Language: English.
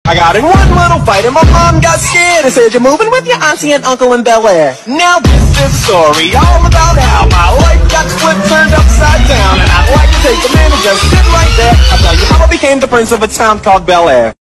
I got in one little fight and my mom got scared and said, "You're moving with your auntie and uncle in Bel Air." Now this is a story all about how my life got flipped, turned upside down, and I'd like to take a minute and just sit right there. I'll tell you how I became the prince of a town called Bel Air.